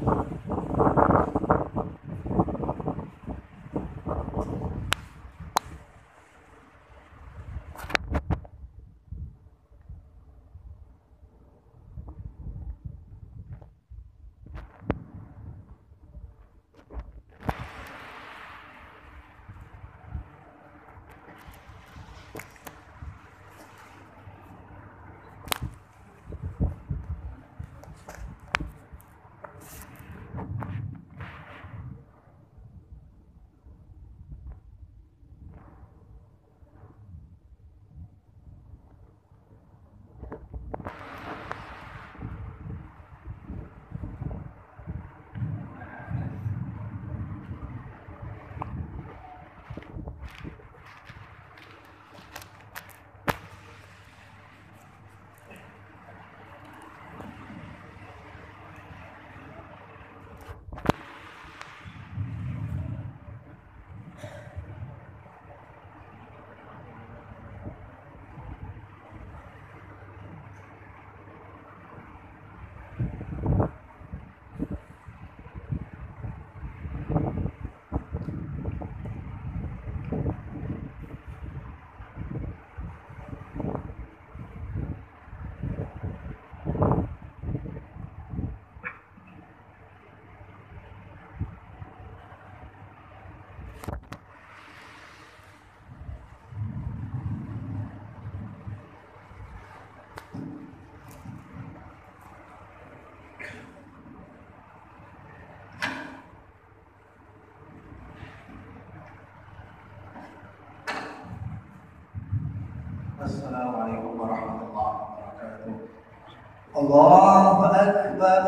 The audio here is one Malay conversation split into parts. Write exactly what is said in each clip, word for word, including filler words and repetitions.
Assalamualaikum warahmatullahi wabarakatuh. Allahu Akbar,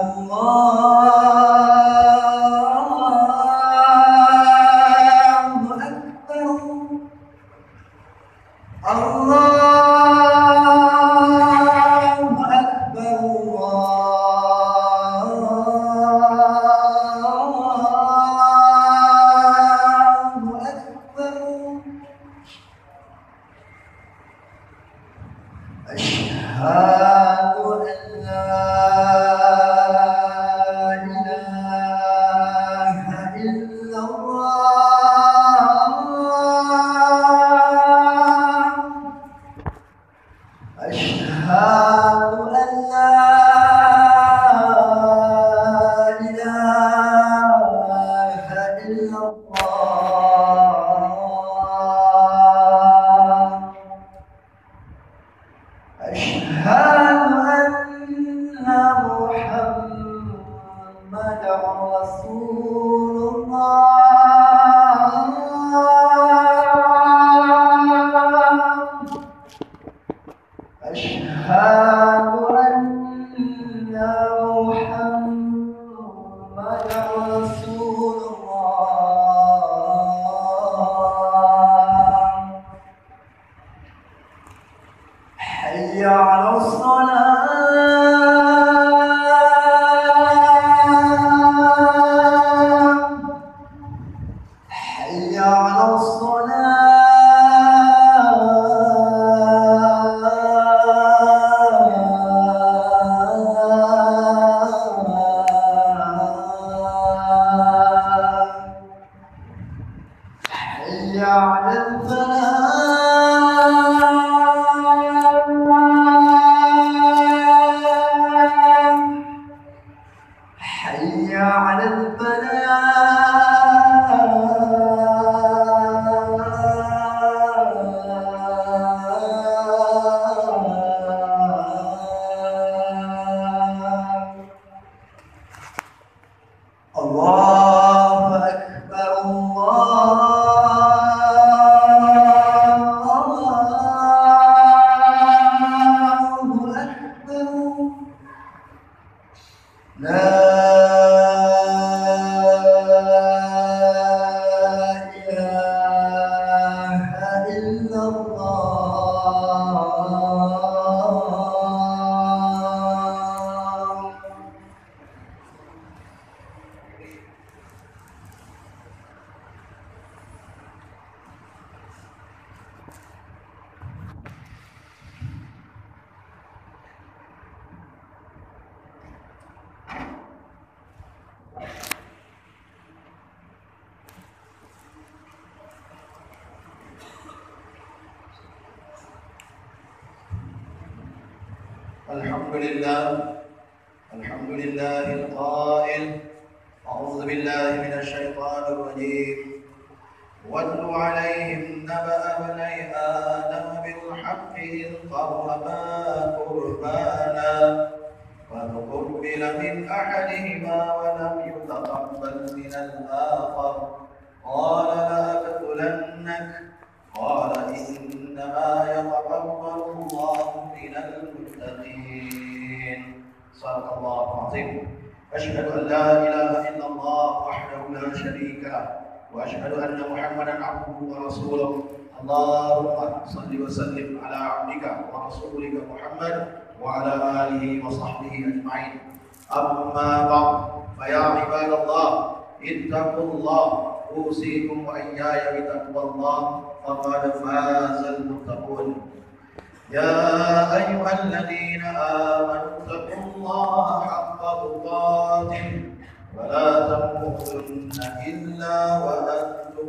Allahu Akbar, Allahu Akbar, Allahu Akbar. Asyhadu an la ilaha illallah. Asyhadu an la ilaha illallah. Asyhadu anna Muhammadar Rasulullah. Asyhadu anna Muhammadar Rasulullah. Hayya 'alas shalah, hayya 'alas shalah, hayya 'alal falah, hayya 'alal falah. Allahu Akbar, Allahu Akbar. La ilaha illallah. الحمد لله الحمد لله القائل أعوذ بالله من الشيطان الرجيم واتل عليهم نبأ بني آدم بالحق إذ قربا قربانا فتقبل من أحدهما ولم يتقبل من الآخر قال لأقتلنك قال إنما يتقبل الله من المتقين صدق الله العظيم. أشهد أن لا إله إلا الله وحده لا شريك له وأشهد أن محمدا عبده ورسوله. اللهم صل وسلم على عبدك ورسولك محمد وعلى آله وصحبه أجمعين. أما بعد فيا عباد الله اتقوا الله أوصيكم وإياي بتقوى الله فقد فاز المتقون. يا أيها الذين آمنوا اتقوا الله حق تقاته ولا تموتن إلا وأنتم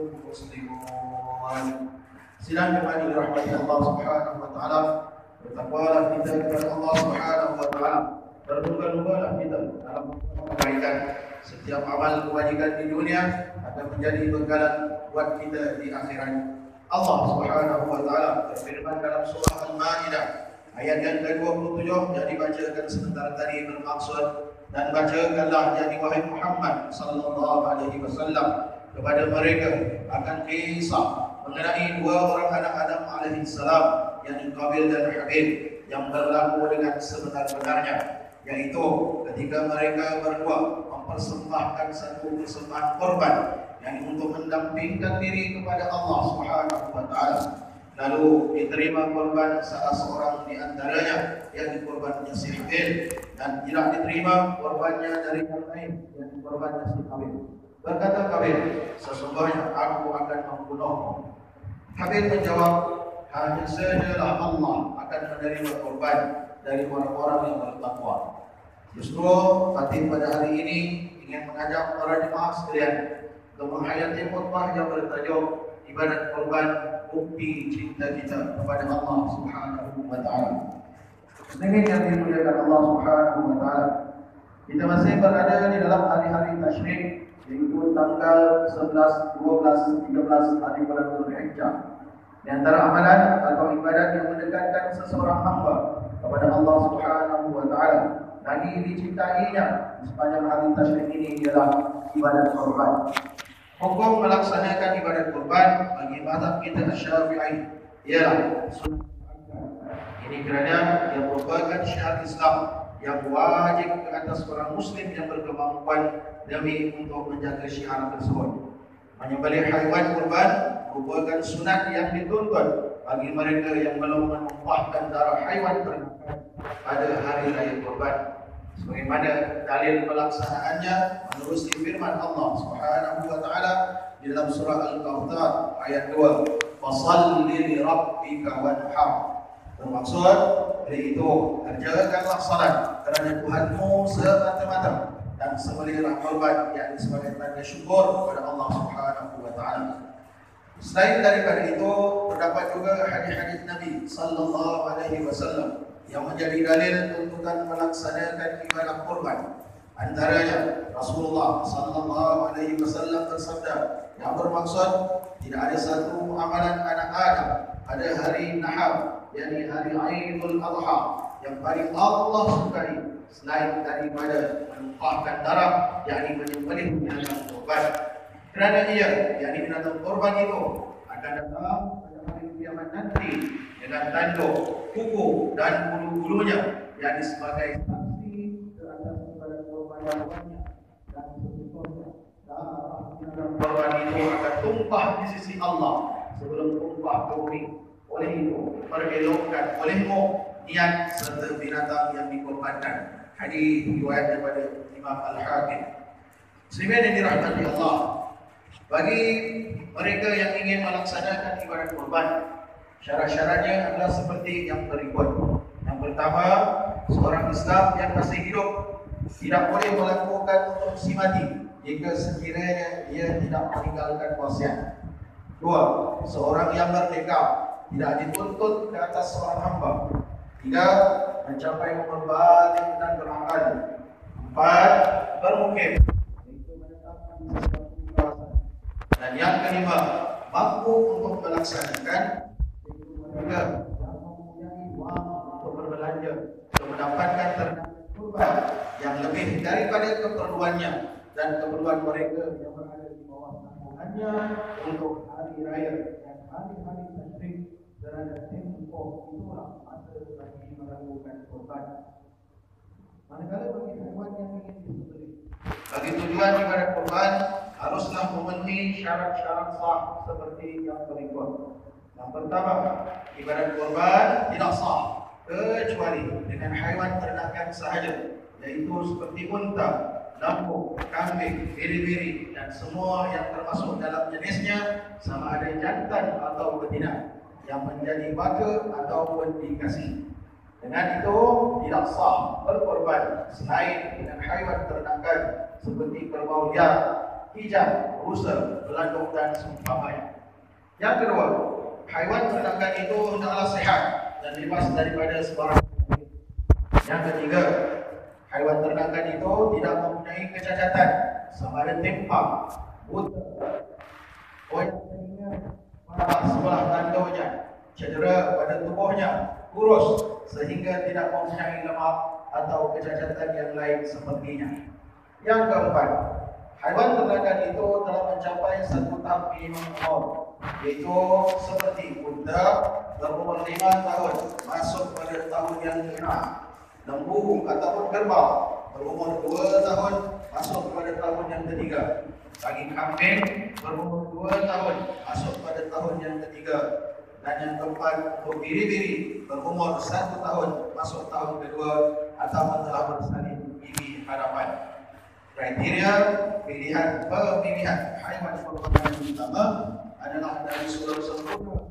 مسلمون. Sidang jemaah dirahmati Allah Subhanahu wa taala, bertakwalah kita kepada Allah Subhanahu wa taala. Berlomba-lombalah kita dalam kebaikan. Setiap amal kebajikan di dunia akan menjadi bekalan buat kita di akhirat. Allah Subhanahu wa taala berfirman dalam surah Al-Maidah ayat yang ke dua puluh tujuh yang dibacakan sebentar tadi bermaksud, dan bacakanlah ya wahai Muhammad sallallahu alaihi wasallam kepada mereka akan kisah mengenai dua orang anak Adam alaihi salam, yang Qabil dan Habil, yang berlaku dengan sebenar-benarnya, yaitu ketika mereka berdua mempersembahkan satu persembahan korban yang untuk mendampingkan diri kepada Allah Subhanahu wa taala. Lalu diterima korban salah seorang di antaranya, yang korbannya si Habil, dan tidak diterima korbannya dari yang lain, yang korbannya si Qabil. Berkata Qabil, sesungguhnya aku akan membunuhmu. Habil menjawab, hanya sajalah Allah akan menerima korban dari orang-orang yang bertakwa. Justru Fatih pada hari ini ingin mengajak para jemaah sekalian untuk menghayati khutbah yang bertajuk ibadat korban, bukti cinta kita kepada Allah Subhanahu wa taala. Sedangkan yang dimuliakan Allah Subhanahu wa taala, kita masih berada di dalam hari-hari tasyrik, yaitu tanggal sebelas, dua belas, tiga belas hari bulan Dzulhijjah. Di antara amalan atau ibadat yang mendekatkan seseorang hamba kepada Allah Subhanahu wa taala lagi dicintainya di sepanjang hari tasyrik ini ialah ibadat korban. Hukum melaksanakan ibadat korban bagi mazhab kita Syafi'i ialah sunnah. Ini kerana ia merupakan syiar Islam yang wajib ke atas orang Muslim yang berkemampuan demi untuk menjaga syiar tersebut. Menyembelih haiwan korban merupakan sunat yang dituntut bagi mereka yang belum menumpahkan darah haiwan ternakan pada hari raya korban. Sebagaimana dalil pelaksanaannya menurut firman Allah Subhanahu wa taala di dalam surah Al-Kautsar ayat dua, "Fashalli li rabbika wanhar." Bermaksud yaitu kerjakanlah salat kerana Tuhanmu semata-mata dan sembelihlah korban, yakni sebagai tanda syukur kepada Allah Subhanahu wa taala. Selain daripada itu, terdapat juga hadis-hadis Nabi sallallahu alaihi wasallam yang menjadi dalil tuntutan melaksanakan ibadah korban. Antaranya Rasulullah sallallahu alaihi wasallam bersabda yang bermaksud tidak ada satu amalan anak Adam pada hari Nahar, yakni hari Aidul Adha, yang paling Allah sukai selain daripada menumpahkan darah, yakni menyembelih binatang korban. Kerana ia, yakni binatang korban itu akan datang pada hari kiamat nanti dengan tanduk, kuku dan bulu-bulunya, yakni sebagai saksi ke atas ibadat korban-korbannya, dan seterusnya darah binatang korban itu akan tumpah di sisi Allah sebelum tumpah ke bumi. Oleh itu, perelokkan olehmu niat serta binatang yang dikorbankan. Hadis riwayat daripada Imam Al-Hakim. Muslimin yang dirahmati Allah, bagi mereka yang ingin melaksanakan ibadat korban, syarat-syaratnya adalah seperti yang berikut. Yang pertama, seorang Islam yang masih hidup tidak boleh melakukan otopsi mati jika sekiranya ia tidak meninggalkan wasiat. Dua, seorang yang merdeka tidak dituntut ke atas seorang hamba. Tiga, mencapai umur balik dan berakal. Empat, bermukim, yaitu menetapkan sesuatu kawasan. Dan yang kelima, mampu untuk melaksanakan, yaitu mereka yang mempunyai wang untuk berbelanja untuk mendapatkan ternak kurban yang lebih daripada keperluannya dan keperluan mereka yang berada di bawah tanggungannya untuk hari raya dan hari-hari tasyrik dan tempoh. Itulah masa bagi melakukan kurban. Manakala bagi hewan yang ingin disembelih, bagi tujuan ibadah kurban haruslah memenuhi syarat-syarat sah seperti yang berikut. Yang pertama, ibadah kurban tidak sah kecuali dengan haiwan ternakan sahaja, yaitu seperti unta, lembu, kambing, biri-biri dan semua yang termasuk dalam jenisnya, sama ada jantan atau betina, yang menjadi baka ataupun dikasih. Dengan itu tidak sah berkorban selain dengan haiwan ternakan seperti kerbau liar, kijang, rusa, belanduk dan seumpamanya. Yang kedua, haiwan ternakan itu hendaklah sehat dan bebas daripada sebarang penyakit. Yang ketiga, haiwan ternakan itu tidak mempunyai kecacatan sama ada tempak, buta, koyak telinga, pada sebelah tanduknya, cedera pada tubuhnya, kurus sehingga tidak mempunyai lemak atau kecacatan yang lain sepertinya. Yang keempat, haiwan ternakan itu telah mencapai satu tahap minimum umur, yaitu seperti unta berumur lima tahun masuk pada tahun yang keenam, lembu ataupun kerbau berumur dua tahun masuk pada tahun yang ketiga, bagi kambing berumur dua tahun masuk pada tahun yang ketiga, dan yang keempat untuk biri-biri berumur satu tahun masuk tahun kedua atau telah bersalin gigi hadapan. Kriteria pilihan pemilihan haiwan kurban yang utama adalah dari sudut sempurna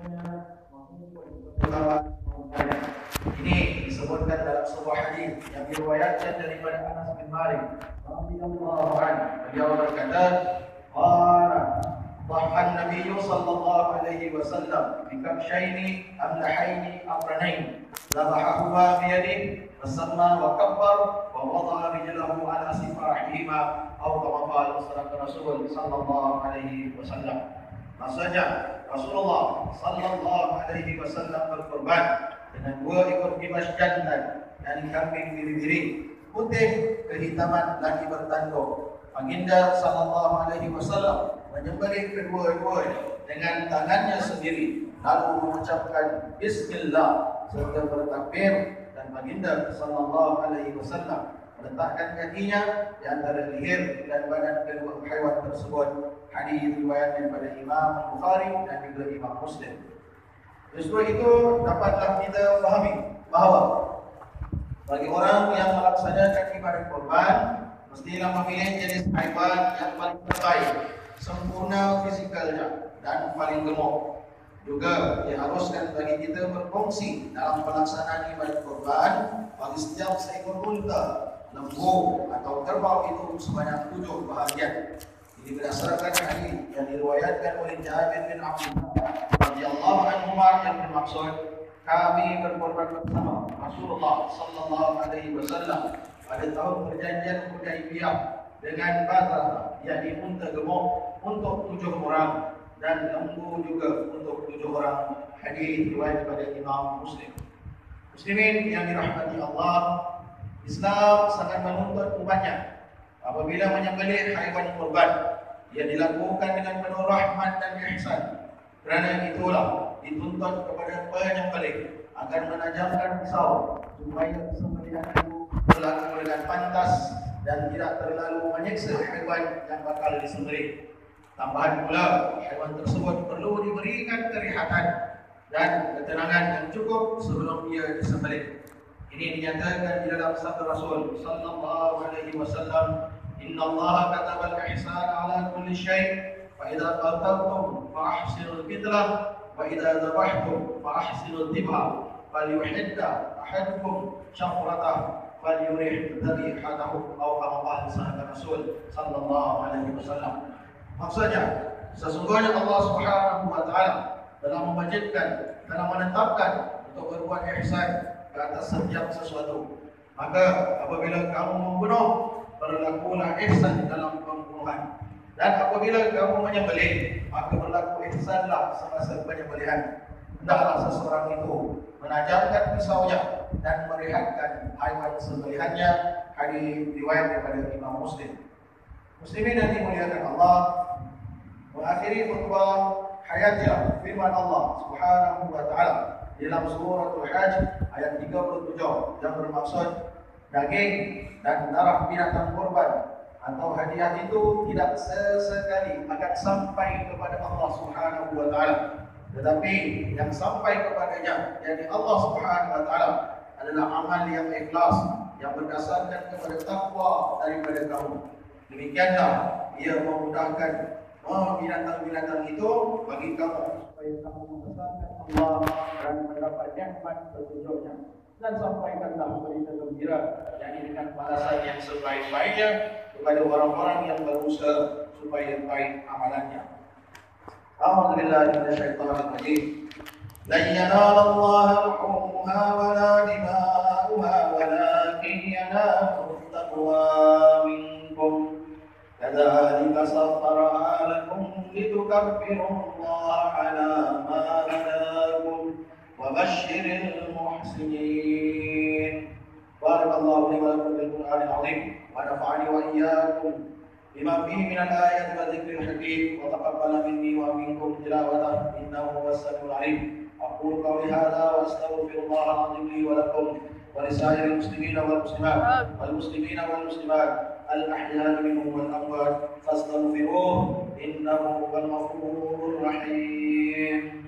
ini disebutkan dalam sebuah hadis yang diriwayatkan daripada Anas bin Malik radhiyallahu anhu. Beliau berkata, "Qala ضحى النبي صلى الله عليه وسلم بكبشين أملحين أقرنين ذبحهما بيده فسمى وكبر ووضع رجله على سفاحهما أو كما قال صدق الرسول صلى الله عليه وسلم." Maksudnya Rasulullah sallallahu alaihi wasallam berkorban dengan dua ekor kibas jantan dan kambing biri-biri putih kehitaman lagi bertanduk. Baginda sallallahu alaihi wasallam menyembelih kedua-duanya dengan tangannya sendiri, lalu mengucapkan Bismillah serta bertakbir, dan baginda sallallahu alaihi wasallam meletakkan kakinya di antara leher dan badan kedua haiwan tersebut. Hadis riwayat daripada Imam Bukhari dan juga Imam Muslim. Justru itu dapatlah kita fahami bahawa bagi orang yang melaksanakan ibadah kurban mestilah memilih jenis haiwan yang paling terbaik, sempurna fisikalnya dan paling gemuk. Juga diharuskan bagi kita berfungsi dalam pelaksanaan ibadah kurban bagi setiap seekor unta, lembu atau kerbau itu sebanyak tujuh bahagian. Ini berdasarkan hadis yang diriwayatkan oleh Jabir bin Abdullah radhiyallahu anhu yang bermaksud kami berkorban bersama Rasulullah sallallahu alaihi wasallam pada tahun perjanjian Hudaybiyah dengan batas yakni unta gemuk untuk tujuh orang dan lembu juga untuk tujuh orang. Hadis riwayat daripada Imam Muslim. Muslimin yang dirahmati Allah, Islam sangat menuntut umatnya apabila menyembelih haiwan kurban, ia dilakukan dengan penuh rahmat dan ihsan. Kerana itulah dituntut kepada penyembelih agar menajamkan pisau supaya sembelihan itu berlaku dengan pantas dan tidak terlalu menyiksa haiwan yang bakal disembelih. Tambahan pula, haiwan tersebut perlu diberikan kerihatan dan ketenangan yang cukup sebelum ia disembelih. Ini dinyatakan di dalam sabda Rasul sallallahu alaihi wasallam, "Inna Allah kataba al-ihsan ala kulli syai', fa idza qataltum fa ahsinul qitlah, wa idza dhabhtum fa ahsinul dhibha, falyuhidda ahadukum syafratah, falyurih dhabihatahu." Atau kama qala sabda Rasul sallallahu alaihi wasallam. Maksudnya, sesungguhnya Allah Subhanahu wa taala telah membangkitkan, telah menetapkan untuk berbuat ihsan ke atas setiap sesuatu. Maka apabila kamu membunuh, berlakulah ihsan dalam pembunuhan. Dan apabila kamu menyembelih, maka berlaku ihsanlah semasa penyembelihan. Hendaklah seseorang itu menajamkan pisaunya dan merehatkan haiwan sembelihannya. Hadis riwayat daripada Imam Muslim. Muslimin yang dimuliakan Allah, mengakhiri khutbah hayatnya firman Allah Subhanahu wa taala dalam suratul Hajj ayat tiga puluh tujuh yang bermaksud daging dan darah binatang kurban atau hadiah itu tidak sesekali akan sampai kepada Allah Subhanahu wa taala, tetapi yang sampai kepadanya yakni Allah Subhanahu wa taala adalah amal yang ikhlas yang berdasarkan kepada takwa daripada kamu. Demikianlah ia memudahkan binatang-binatang itu bagi kamu supaya kamu membesarkan Allah dan mendapat nikmat petunjuknya. Dan sampaikanlah berita gembira yang dengan balasan yang sebaik-baiknya kepada orang-orang yang berusaha supaya baik amalannya. A'udzu billahi minasyaitonir rajim. Lan yanala Allaha luhumuha wala dima'uha walakin yanaluhu taqwa minkum. Kadzalika sakhkharaha lakum litukabbiru Allaha 'ala ma hadakum wa basyiril muhsinin. Barakallahu li wa lakum bil Qur'anil 'azim wa nafa'ani wa iyyakum bima fihi min al-ayati wa dzikril hakim wa taqabbala minni wa minkum tilawatahu innahu huwas samiul 'alim. Aqulu qawli hadza wa astaghfirullaha al-'azim li wa lakum wa li sa'iril muslimina wal muslimat wal muslimina wal muslimat al-ahya'i minhum wal amwat fastaghfiruhu innahu huwal ghafurur rahim.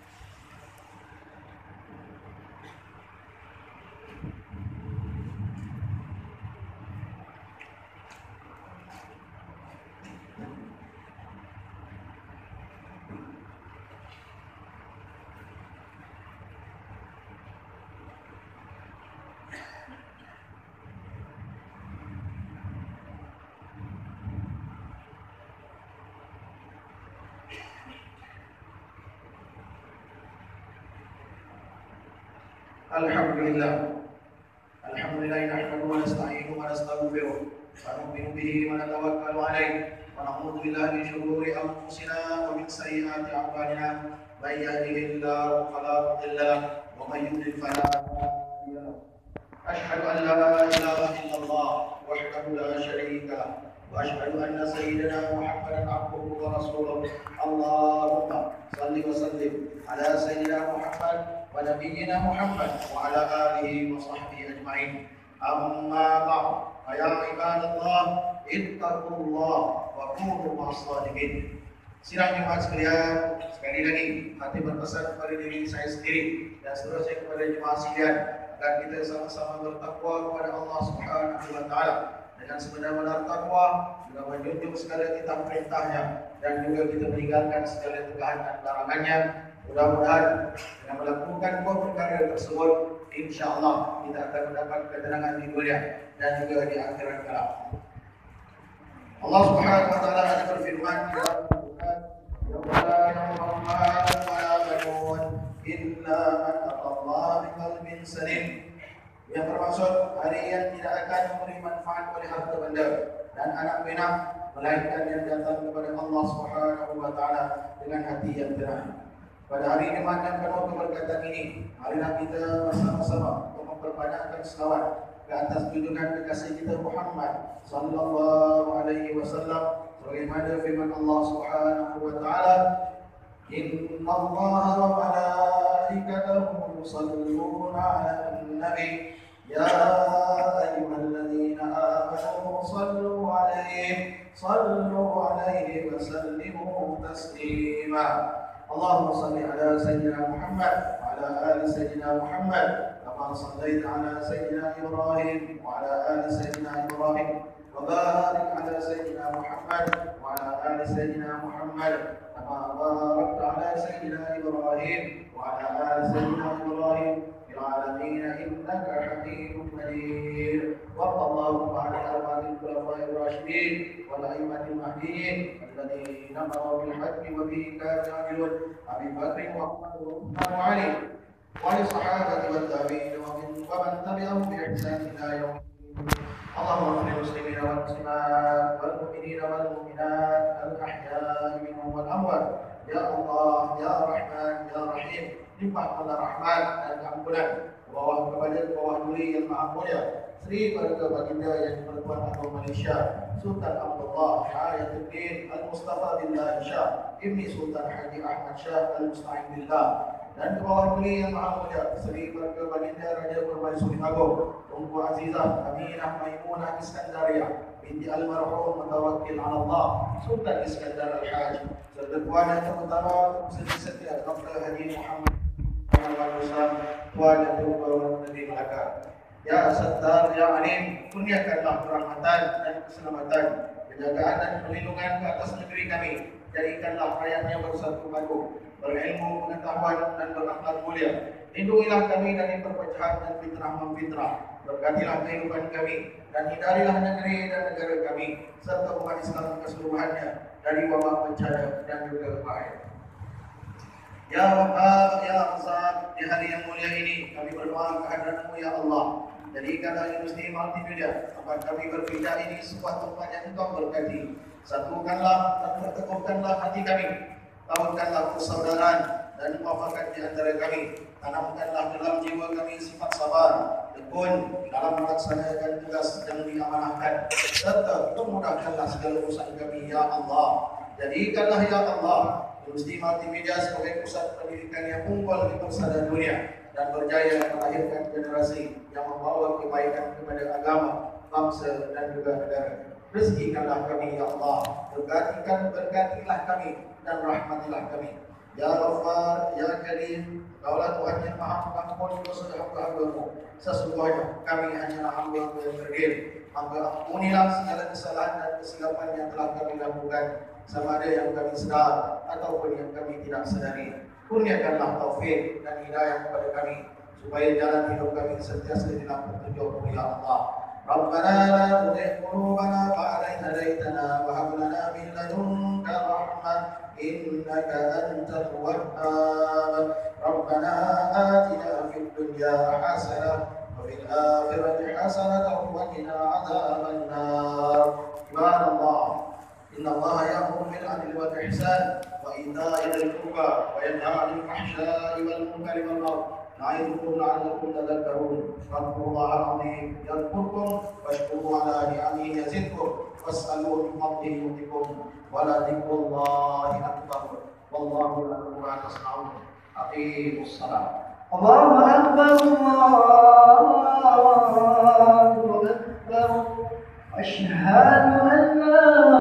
Alhamdulillah. Alhamdulillah nahmaduhu wa nasta'inuhu wa nastaghfiruh wa nu'minu bihi wa natawakkalu alayh wa na'udzu billahi min shururi anfusina wa min sayyiati a'malina. Man yahdihillahu fala mudilla lahu wa man yudlil fala hadiya lahu. Ashhadu an la ilaha illallah wahdahu la syarika lahu wa ashhadu anna sayyidana Muhammadan abduhu wa rasuluh. Allahumma shalli wa sallim ala sayyidina Muhammad wa nabiyyina Muhammad wa ala alihi wa sahbihi ajma'in. Amma ba'd, ya ibadallah, ittaqullah wa kunu ma'as shadiqin. Sidang jemaat sekalian, sekali lagi hati berpesan kepada diri saya sendiri dan seterusnya kepada jemaah sekalian agar kita sama-sama bertakwa kepada Allah Subhanahu wa taala dengan sebenar-benar takwa, juga menjunjung segala kitab perintahnya dan juga kita meninggalkan segala tegahan dan larangannya. Mudah-mudahan dengan melakukan dua perkara tersebut, insya-Allah kita akan mendapat ketenangan di dunia dan juga di akhirat kelak. Allah Subhanahu wa taala ada berfirman dalam Al-Qur'an, "Ya Muhammad wa la banun illa man atallaha biqalbin salim." Yang bermaksud hari yang tidak akan memberi manfaat oleh harta benda dan anak pinak melainkan yang datang kepada Allah Subhanahu wa taala dengan hati yang tenang. Pada hari Jumat yang penuh keberkatan ini, marilah kita bersama-sama untuk memperbanyakkan selawat ke atas junjungan kekasih kita Muhammad sallallahu alaihi wasallam sebagaimana firman Allah Subhanahu wa taala, "Inna Allaha wa malaikatahu yusalluna 'alan nabi ya ayyuhalladzina amanu sallu 'alaihi sallu 'alaihi wa sallimu taslima." Allahumma salli ala sayyidina Muhammad wa ala ali sayyidina Muhammad kama sallaita ala sayyidina Ibrahim wa ala ali sayyidina Ibrahim wa barik ala sayyidina Muhammad wa ala ali sayyidina Muhammad kama barakta ala sayyidina Ibrahim wa ala ali sayyidina Ibrahim fil alamin innaka Hamidum Majid. Wa sallallahu ala arba'il khulafa'ir rasyidin wal a'immatil mahdiyyin الذين أمروا بالحق وبه كانوا يعملون أبي بكر وعمر وعثمان وعلي وللصحابة والتابعين ومن ومن تبعهم بإحسان إلى يوم الدين. اللهم اغفر للمسلمين والمسلمات والمؤمنين والمؤمنات الأحياء منهم والأموات. Ya Allah, Ya Rahman, Ya Rahim, limpahkanlah rahmat dan keampunan ke bawah kepada ke bawah duri yang maha mulia Sri Keluarga Baginda yang Pertuan Agong Malaysia Sultan Abdullah Ayatuddin Al-Mustafa Billah Shah Ibni Sultan Haji Ahmad Shah Al-Musta'in Billah, dan ke bawah duri yang maha mulia Sri Keluarga Baginda Raja Permaisuri Agong Tunku Azizah Aminah Maimunah Iskandaria binti Almarhum Mutawakkil ala Allah Sultan Iskandar Al-Haj, serta Tuan yang terutama Seri Setia Doktor Haji Muhammad Al-Islam, Tuan dan Tuan Nabi Melaka. Ya Sattar, Ya Alim, kurniakanlah kerahmatan dan keselamatan, penjagaan dan perlindungan ke atas negeri kami. Jadikanlah rakyatnya bersatu padu, berilmu, pengetahuan dan berakhlak mulia. Lindungilah kami dari perpecahan dan fitnah-memfitnah. Berkatilah kehidupan kami dan hindarilah negeri dan negara kami serta umat Islam keseluruhannya dari wabak bencana dan juga bahaya. Ya Wahhab, Ya Razak, di hari yang mulia ini kami berdoa kehadrat-Mu ya Allah. Jadikanlah industri multimedia tempat kami berpindah ini sebuah tempat yang Engkau berkati. Satukanlah dan perteguhkanlah hati kami. Tauhidkanlah persaudaraan dan muafakat di antara kami. Tanamkanlah dalam jiwa kami sifat sabar, tekun dalam melaksanakan tugas yang diamanahkan, serta memudahkanlah segala urusan kami ya Allah. Jadikanlah ya Allah industri multimedia sebagai pusat pendidikan yang unggul di persada dunia dan berjaya melahirkan generasi yang membawa kebaikan kepada agama, bangsa dan juga negara. Rezekikanlah kami ya Allah, berkatikan berkatilah kami dan rahmatilah kami. Ya Ghaffar, Ya Karim, Kaulah Tuhan yang maha mengampuni dosa hamba-Hamba-Mu. Sesungguhnya kami hanyalah hamba yang berdiri. Maka ampunilah segala kesalahan dan kesilapan yang telah kami lakukan, sama ada yang kami sedar ataupun yang kami tidak sedari. Kurniakanlah taufik dan hidayah kepada kami, supaya jalan hidup kami sentiasa di dalam petunjuk-Mu ya Allah. Rabbana la tuzigh qulubana ba'da idh hadaytana wa hab lana min ladunka rahmah innaka antal wahhab. Rabbana atina fid dunya hasanah wa fil akhirati hasanah wa qina adzaban nar. Ibadallah, inna Allaha ya'muru bil 'adli wal ihsan wa ita'i dzil qurba wa yanha 'anil fahsya'i wal munkari wal baghi. نعظكم لعلكم تذكرون. فاذكروا الله العظيم يذكركم واشكروا على نعمه يزدكم واسألوه من فضله يؤتكم ولذكر الله أكبر والله يعلم ما تصنعون. أقيموا الصلاة. الله أكبر الله أكبر أشهد أن لا